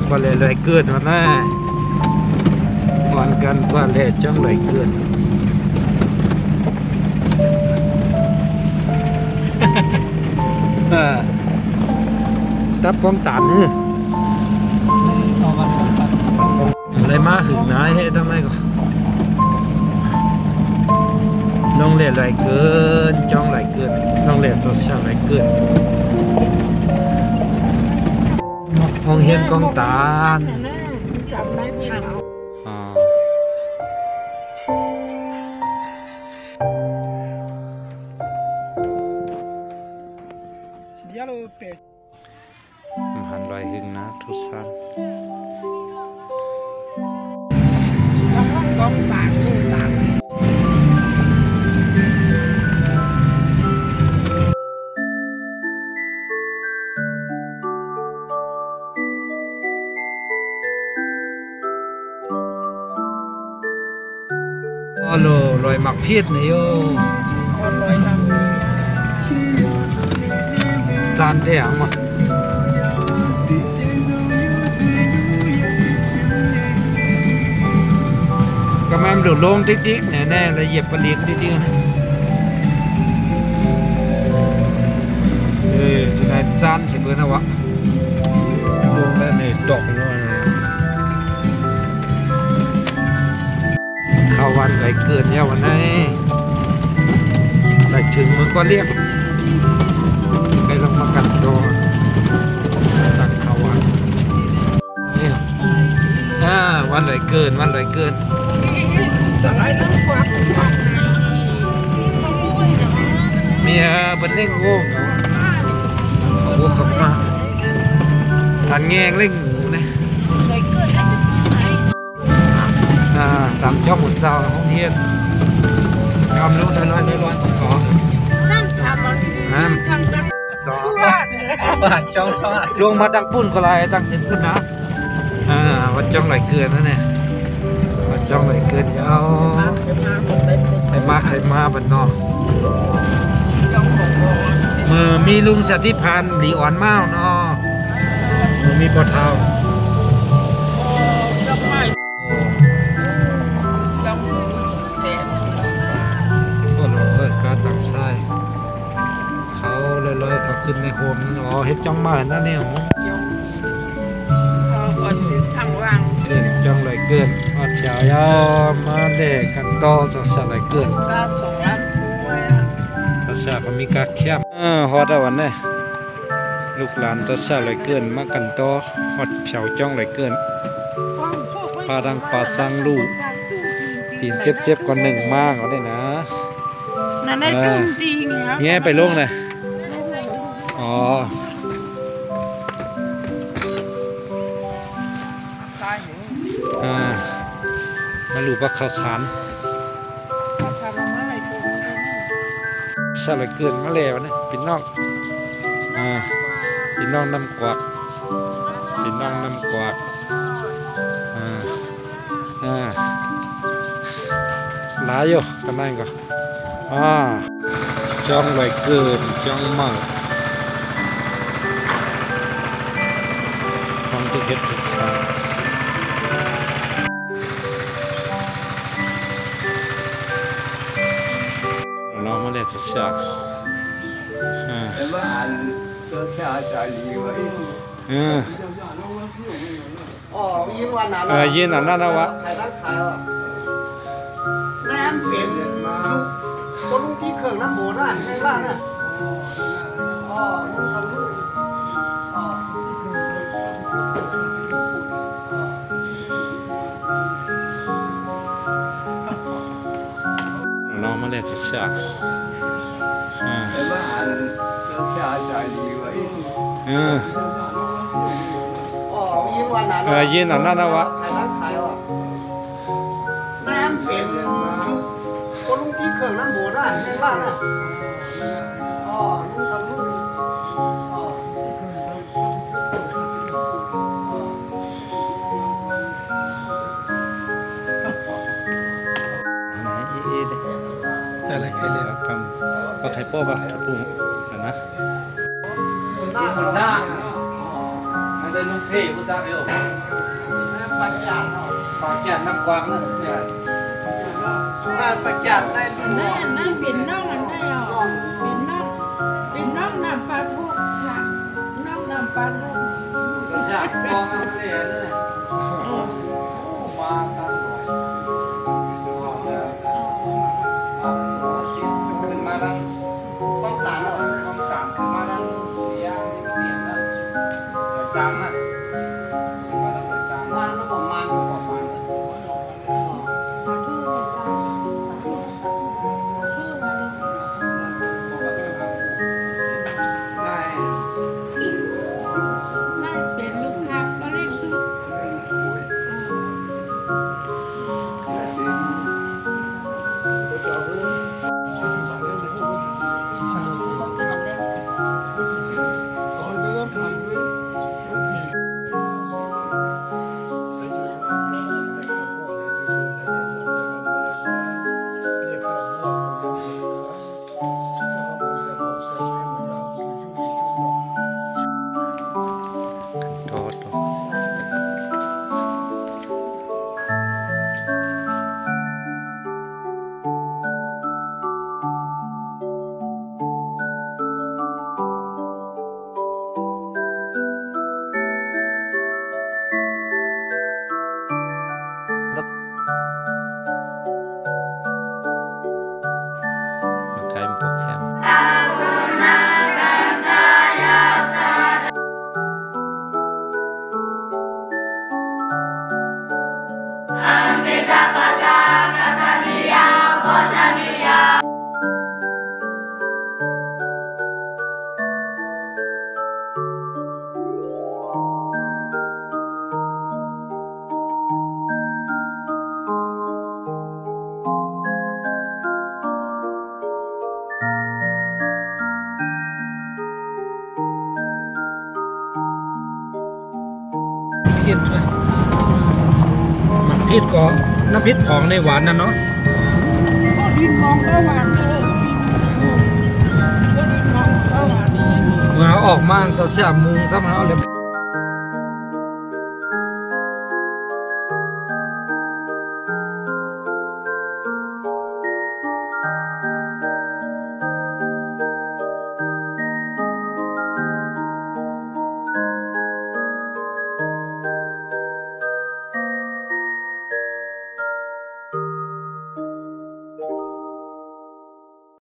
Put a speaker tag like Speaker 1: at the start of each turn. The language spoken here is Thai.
Speaker 1: ก็เลยเกิดมาหน้าก่อนกันก็เลยจังเลยเกิดตับกองตันนี่อะไรมาหึงนายให้ทั้งนั้นก็น้องเล่นไรเกินจ้องไรเกินน้องเล่นโซเชียลไรเกินห้องเฮียนกองตาลหันลอยหึงนะทุกท่านกองตาลอ๋อลอยหมักพีดนี่โยลอยทำจานเดียงมั้งก็แม่ดูลงติ๊กๆแน่ๆแล้วเหยียบปลีกติ๊กๆนะจะได้จานสิเพื่อนนะวะลงแล้วเนี่ยดอกเลยข้าววันไหลเกินเนี่ยวันนี้ใส่ถึงมันก็เรียกไปลงมากัดโดนตักข้าววันนี่วันไหลเกินวันไหลเกินเมียเป็นเล่งโง่โอ้ขับมาทันแง่เล่งหมูเนี่ยสามช่องหมุนเจ้าห้องเทียนยอมรู้ได้ร้อยขอนั่นทำมันต่อจ้องลงมาดังปุ่นก็ไรดังเสร็จปุ่นนะวัดจ้องไหลเกินนะเนี่ยวัดจ้องไหลเกินเอาให้มาบันนอกมือมีลุงสติพันธ์หลีอ่อนเมาเนาะมือมีปอเท้าเขาขึ้นในโฮมอ๋อเฮ็ดจ้องมานั่นเนี่ยช่างว่างเล่นจ้องไหลเกินอดเช้ายาวมาเด็กกันต่อสักไหลเกินตัดชาก็มีกาเข้มฮอดวันนี้ลูกหลานตัดชาไหลเกินมากันต่อฮอดเช้าจ้องไหลเกินปลาดังปลาสังลูกตีนเจ็บก่อนหนึ่งมากเอาได้นะนั่นได้จุ่มจริงครับแง่ไปลงเลยอ๋อมาลูกว่าข้าวสารสลัดเกินมาแล้วนะพี่น้องพี่น้องน้ำกวาดพี่น้องน้ำกวาดหลายอยู่กันนั่นก็จ้องไหลเกินจ้องมั่งทำที่เก็บทุกสารเรามาเล่นทุกอย่างยืนอันนั้นนะวะแหนมเป็นก็ลุงที่เขื่องน้ำโบได้ในร้านน่ะลุงทำลูกเรามาเล่นทุกอย่างยืนอันนั้นนะวะแหนมเป็นก็ลุงที่เขื่องน้ำโบได้ในร้านน่ะลุงทำลูกอะไรใครเลยทำก็ไทยโป๊ะป่ะถูกนะได้ได้นุ่งเพ่กูจ้าเอวปากจัดเนาะปากจัดนักกวางนั่นเนี่ยงานปากจัดได้ลูก
Speaker 2: นั่นเป็นน้องอันได้หรอเป็นน้องนำปลาทุกค่ะน้องนำปลาทุก
Speaker 1: ก็อยากกองเอาเลยเนี่ยมาตั้งหน่อยขึ้นมาดังต้องสามต้องสามขึ้นมาดังเสียแล้วจำนะมาดังจำมันก็ประมาณพิษด้วยมันพิษก็น้ำพิษของในหวานนั่นเนาะ
Speaker 2: ดินมองก็หวานเลยดินมองก็หวาน
Speaker 1: เมื่อออกมาจะเสียมุงซ้ำแล้วเลย